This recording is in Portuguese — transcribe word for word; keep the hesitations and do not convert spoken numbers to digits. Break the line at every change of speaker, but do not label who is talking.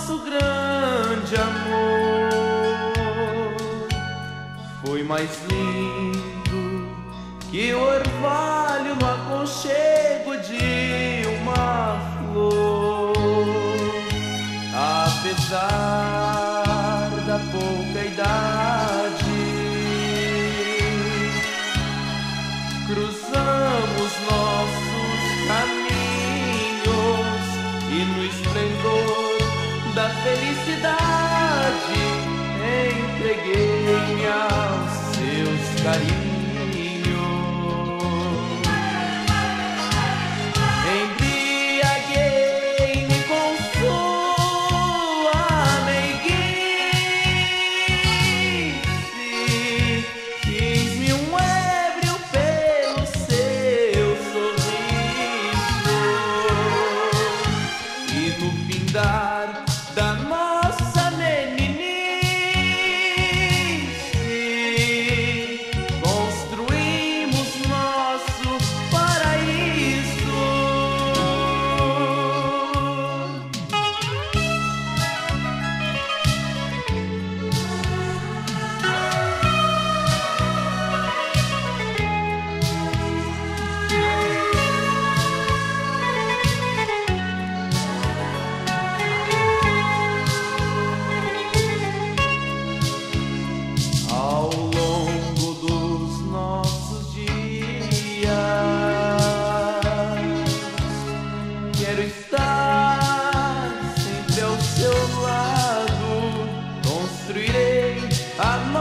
nosso grande amor foi mais lindo que o orvalho no aconchego de uma flor. Apesar da pouca idade, cruzamos nossos caminhos e no esplendor da felicidade entreguei-me aos seus carinhos. Embriaguei-me com sua meiguice, fiz-me um ébrio pelo seu sorriso, e no findar da nossa meninice construímos nosso paraíso. Ao longo dos nossos dias, quero estar sempre ao seu lado. Construirei a